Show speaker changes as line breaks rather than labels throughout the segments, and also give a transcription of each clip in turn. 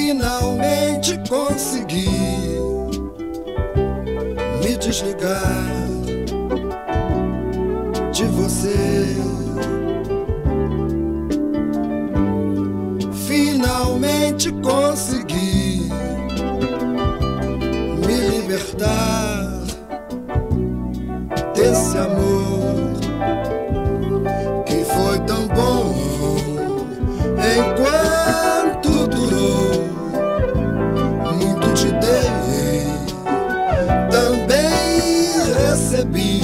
Finalmente consegui me desligar de você. Finalmente consegui me libertar desse amor que foi tão bom enquanto durou. Muito te dei, também recebi,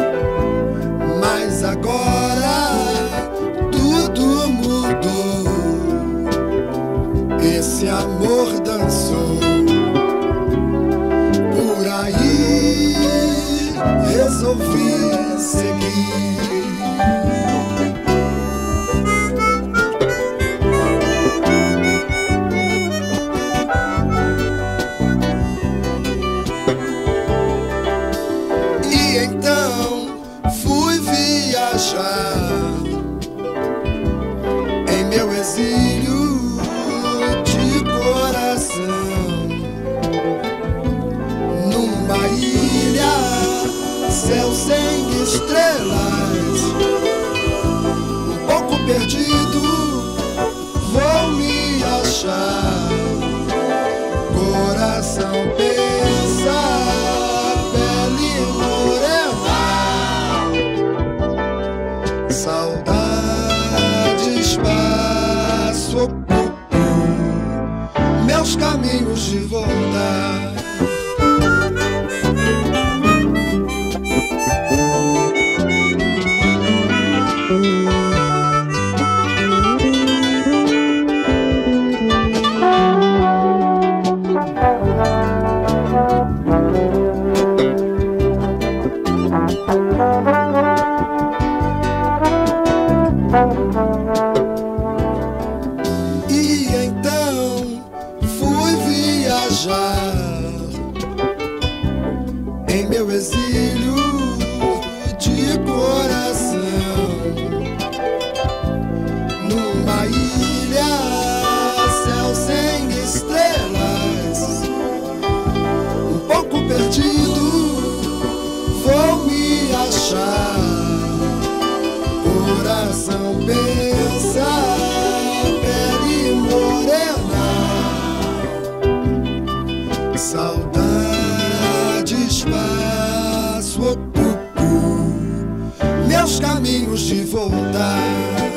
mas agora tudo mudou. Esse amor dançou por aí, resolvi seguir. Em meu exílio de coração, numa ilha, céu sem estrelas, um pouco perdido, vou me achar. Coração pensa, pele morena, saudades passo, meus caminhos de voltar. Em meu exílio de coração, numa ilha, céu sem estrelas, um pouco perdido, vou me achar. Coração pensa, pele morena, saudades passo, meus caminhos de voltar.